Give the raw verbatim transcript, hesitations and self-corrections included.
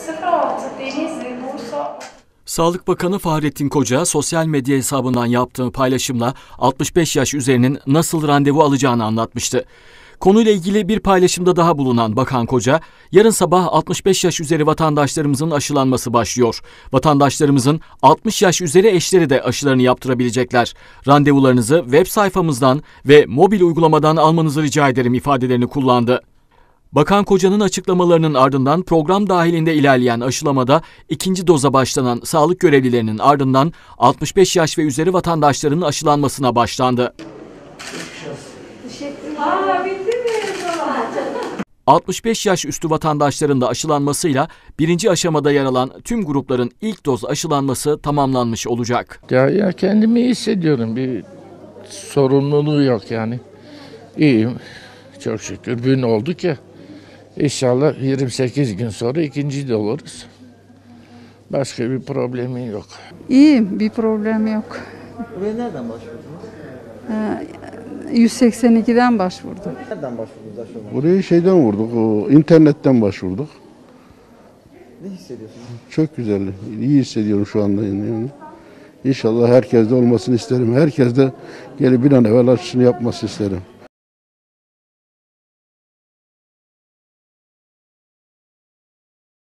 sıfır altı Denizli, Bursa. Sağlık Bakanı Fahrettin Koca sosyal medya hesabından yaptığı paylaşımla altmış beş yaş üzerinin nasıl randevu alacağını anlatmıştı. Konuyla ilgili bir paylaşımda daha bulunan Bakan Koca, yarın sabah altmış beş yaş üzeri vatandaşlarımızın aşılanması başlıyor. Vatandaşlarımızın altmış yaş üzeri eşleri de aşılarını yaptırabilecekler. Randevularınızı web sayfamızdan ve mobil uygulamadan almanızı rica ederim ifadelerini kullandı. Bakan Koca'nın açıklamalarının ardından program dahilinde ilerleyen aşılamada ikinci doza başlanan sağlık görevlilerinin ardından altmış beş yaş ve üzeri vatandaşların aşılanmasına başlandı. Aa, bitti mi? altmış beş yaş üstü vatandaşların da aşılanmasıyla birinci aşamada yer alan tüm grupların ilk doz aşılanması tamamlanmış olacak. Ya, ya kendimi iyi hissediyorum. Bir sorumluluğu yok yani. İyiyim. Çok şükür. Bugün olduk ya. İnşallah yirmi sekiz gün sonra ikinci de oluruz. Başka bir problemim yok. İyiyim, bir problem yok. Buraya nereden başvurdunuz? Ee, yüz seksen ikiden başvurdum. Nereden başvurdunuz aşılamaya? Burayı şeyden vurduk, o internetten başvurduk. Ne hissediyorsunuz? Çok güzel, iyi hissediyorum şu anda yani. İnşallah herkeste olmasını isterim. Herkes de gelip bir an evvel aşısını yapması isterim.